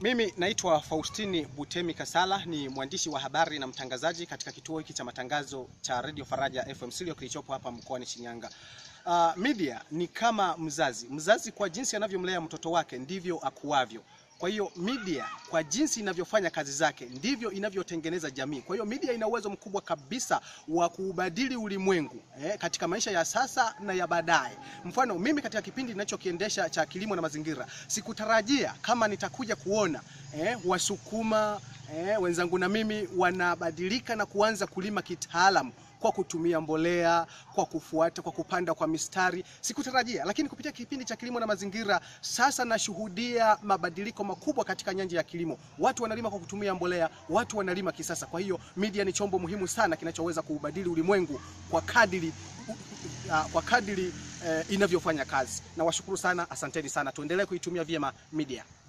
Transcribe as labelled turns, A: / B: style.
A: Mimi naitwa Faustine Butemi Kasala, ni mwandishi wa habari na mtangazaji katika kituo hiki cha matangazo cha Radio Faraja FM Studio kilichopo hapa mkoani Shinyanga. Media ni kama mzazi. Mzazi kwa jinsi anavyomlea mtoto wake ndivyo akuavyo. Kwa hiyo media kwa jinsi inavyofanya kazi zake ndivyo inavyotengeneza jamii. Kwa hiyo media ina uwezo mkubwa kabisa wa kubadili ulimwengu katika maisha ya sasa na ya baadaye. Mfano, mimi katika kipindi ninachokiendesha cha kilimo na mazingira, sikutarajia kama nitakuja kuona Wasukuma wenzangu na mimi wanabadilika na kuanza kulima kitaalamu kwa kutumia mbolea, kwa kufuata, kwa kupanda kwa mistari. Sikutarajia, lakini kupitia kipindi cha kilimo na mazingira sasa nashuhudia mabadiliko makubwa katika nyanja ya kilimo. Watu wanalima kwa kutumia mbolea, watu wanalima kisasa. Kwa hiyo media ni chombo muhimu sana kinachoweza kubadili ulimwengu kwa kadiri inavyofanya kazi. Na washukuru sana, asanteni sana. Tuendelee kuitumia vyema media.